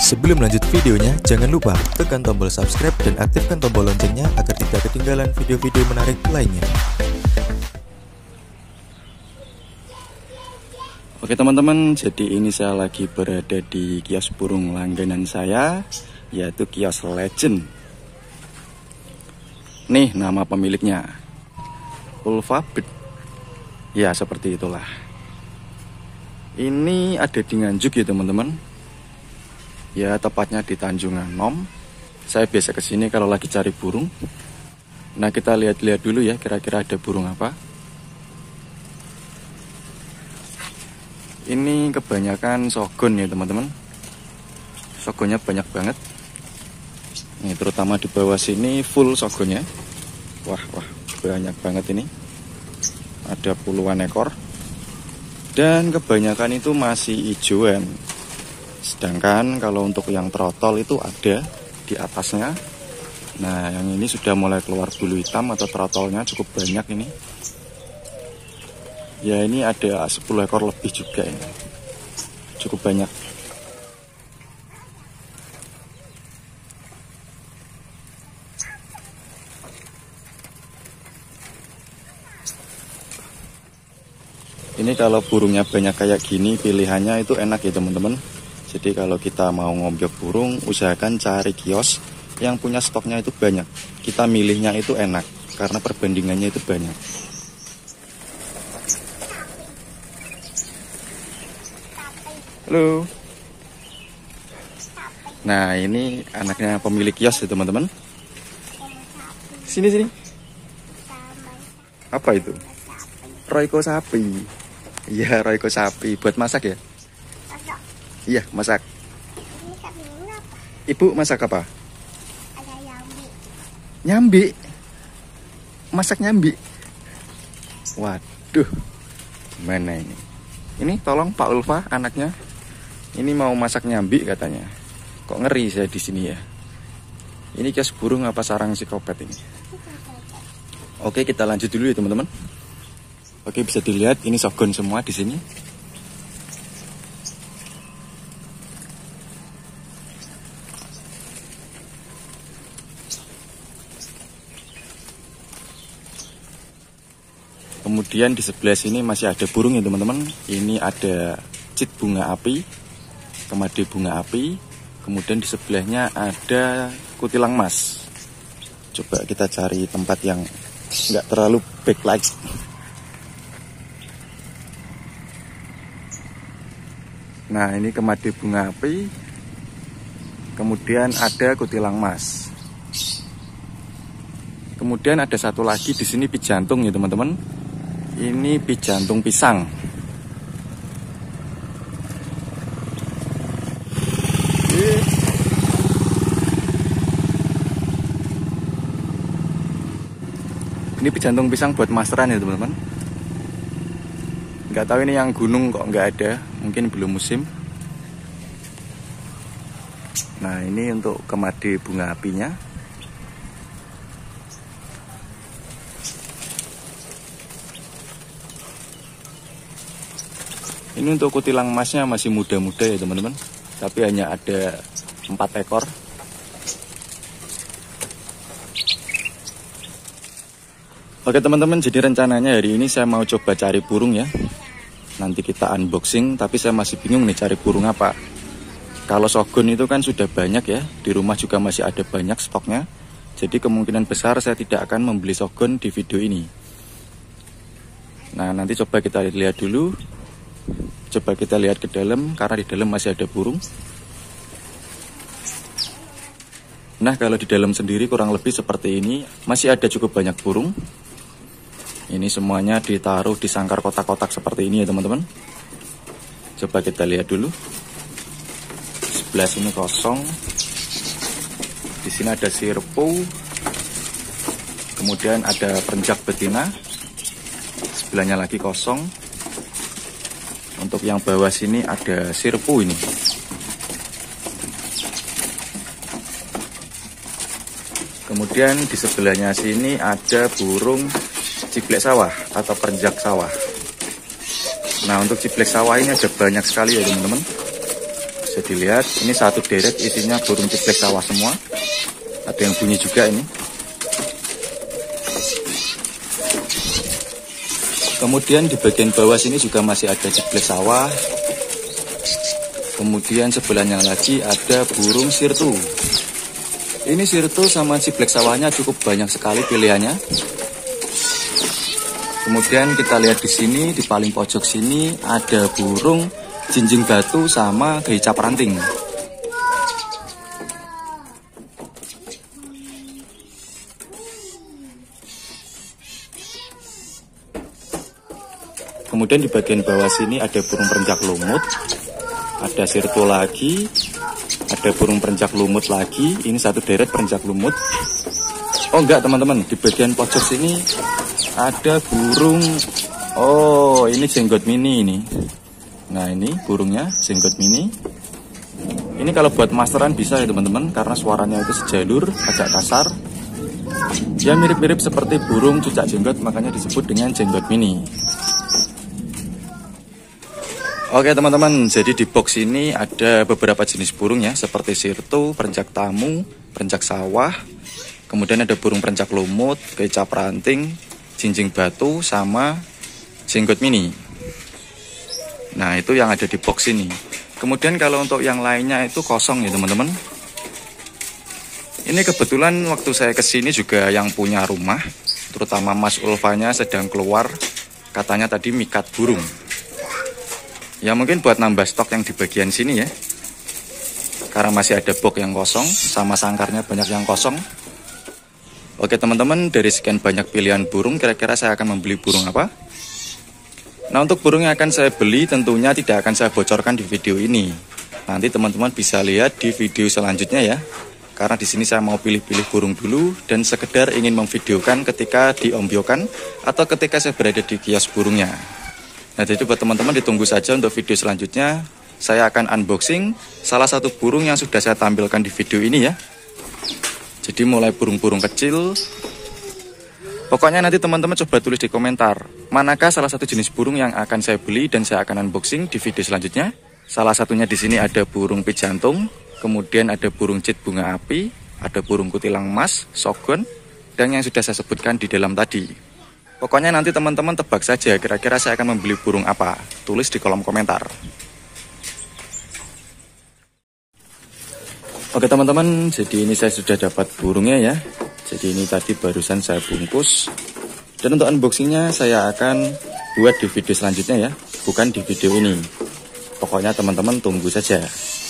Sebelum lanjut videonya, jangan lupa tekan tombol subscribe dan aktifkan tombol loncengnya agar tidak ketinggalan video-video menarik lainnya. Oke teman-teman, jadi ini saya lagi berada di kios burung langganan saya, yaitu kios Legend. Nih nama pemiliknya, Ulfa Bird. Ya seperti itulah. Ini ada di Nganjuk ya teman-teman. Ya tepatnya di Tanjung Anom. Saya biasa kesini kalau lagi cari burung. Nah kita lihat-lihat dulu ya, kira-kira ada burung apa. Ini kebanyakan sogon ya teman-teman. Sogonnya banyak banget. Ini terutama di bawah sini full sogonnya. Wah banyak banget ini. Ada puluhan ekor. Dan kebanyakan itu masih hijauan. Sedangkan kalau untuk yang trotol itu ada di atasnya. Nah yang ini sudah mulai keluar bulu hitam atau trotolnya cukup banyak ini. Ya ini ada 10 ekor lebih juga ini. Cukup banyak. Ini kalau burungnya banyak kayak gini, pilihannya itu enak ya teman-teman. Jadi kalau kita mau ngombyok burung, usahakan cari kios yang punya stoknya itu banyak. Kita milihnya itu enak, karena perbandingannya itu banyak. Halo. Nah ini anaknya pemilik kios ya teman-teman. Sini. Apa itu? Royco sapi. Iya Royco sapi. Buat masak ya? Iya masak. Ibu masak apa? Ada nyambi. Nyambi? Masak nyambi? Waduh. Mana ini? Ini tolong Pak Ulfa anaknya. Ini mau masak nyambi katanya. Kok ngeri saya di sini ya. Ini kios burung apa sarang psikopat ini? Oke kita lanjut dulu ya teman-teman. Oke bisa dilihat ini sogon semua di sini. Kemudian di sebelah sini masih ada burung ya teman-teman. Ini ada cit bunga api, kemade bunga api. Kemudian di sebelahnya ada kutilang mas. Coba kita cari tempat yang nggak terlalu backlight. Nah ini kemade bunga api. Kemudian ada kutilang mas. Kemudian ada satu lagi di sini pijantung ya teman-teman. Ini pijantung pisang. Ini pijantung pisang buat masteran ya teman-teman. Nggak tahu ini yang gunung kok nggak ada, mungkin belum musim. Nah ini untuk kemade bunga apinya. Ini untuk kutilang emasnya masih muda-muda ya teman-teman. Tapi hanya ada 4 ekor. Oke teman-teman, jadi rencananya hari ini saya mau coba cari burung ya. Nanti kita unboxing, tapi saya masih bingung nih cari burung apa. Kalau sogon itu kan sudah banyak ya. Di rumah juga masih ada banyak stoknya. Jadi kemungkinan besar saya tidak akan membeli sogon di video ini. Nah nanti coba kita lihat dulu. Coba kita lihat ke dalam, karena di dalam masih ada burung. Nah kalau di dalam sendiri kurang lebih seperti ini. Masih ada cukup banyak burung. Ini semuanya ditaruh di sangkar kotak-kotak seperti ini ya teman-teman. Coba kita lihat dulu. Sebelah sini kosong. Di sini ada sirpu. Kemudian ada perenjak betina. Sebelahnya lagi kosong. Untuk yang bawah sini ada sirpu ini. Kemudian di sebelahnya sini ada burung ciblek sawah atau perenjak sawah. Nah untuk ciblek sawah ini ada banyak sekali ya teman-teman. Bisa dilihat, ini satu deret isinya burung ciblek sawah semua. Ada yang bunyi juga ini. Kemudian di bagian bawah sini juga masih ada ciblek sawah. Kemudian sebelahnya lagi ada burung sirtu. Ini sirtu sama ciblek sawahnya cukup banyak sekali pilihannya. Kemudian kita lihat di sini, di paling pojok sini ada burung jinjing batu sama gecap ranting. Kemudian di bagian bawah sini ada burung perenjak lumut, ada sirtu lagi, ada burung perenjak lumut lagi. Ini satu deret perenjak lumut. Oh enggak teman-teman, di bagian pojok sini ada burung, oh ini jenggot mini ini. Nah ini burungnya jenggot mini. Ini kalau buat masteran bisa ya teman-teman, karena suaranya itu sejalur, agak kasar. Ya mirip-mirip seperti burung cucak jenggot, makanya disebut dengan jenggot mini. Oke teman-teman, jadi di box ini ada beberapa jenis burung ya, seperti sirtu, perenjak tamu, perenjak sawah. Kemudian ada burung perenjak lumut, gecap ranting, jinjing batu, sama jenggot mini. Nah itu yang ada di box ini. Kemudian kalau untuk yang lainnya itu kosong ya teman-teman. Ini kebetulan waktu saya kesini juga yang punya rumah, terutama Mas Ulfanya sedang keluar, katanya tadi mikat burung. Ya mungkin buat nambah stok yang di bagian sini ya, karena masih ada box yang kosong, sama sangkarnya banyak yang kosong. Oke teman-teman, dari sekian banyak pilihan burung, kira-kira saya akan membeli burung apa? Nah untuk burung yang akan saya beli tentunya tidak akan saya bocorkan di video ini. Nanti teman-teman bisa lihat di video selanjutnya ya. Karena di sini saya mau pilih-pilih burung dulu dan sekedar ingin memvideokan ketika diombyokan atau ketika saya berada di kios burungnya. Nah jadi buat teman-teman ditunggu saja untuk video selanjutnya. Saya akan unboxing salah satu burung yang sudah saya tampilkan di video ini ya. Jadi mulai burung-burung kecil. Pokoknya nanti teman-teman coba tulis di komentar, manakah salah satu jenis burung yang akan saya beli dan saya akan unboxing di video selanjutnya. Salah satunya di sini ada burung pijantung, kemudian ada burung cit bunga api, ada burung kutilang emas, sogon, dan yang sudah saya sebutkan di dalam tadi. Pokoknya nanti teman-teman tebak saja kira-kira saya akan membeli burung apa. Tulis di kolom komentar. Oke teman-teman, jadi ini saya sudah dapat burungnya ya. Jadi ini tadi barusan saya bungkus. Dan untuk unboxingnya saya akan buat di video selanjutnya ya, bukan di video ini. Pokoknya teman-teman tunggu saja.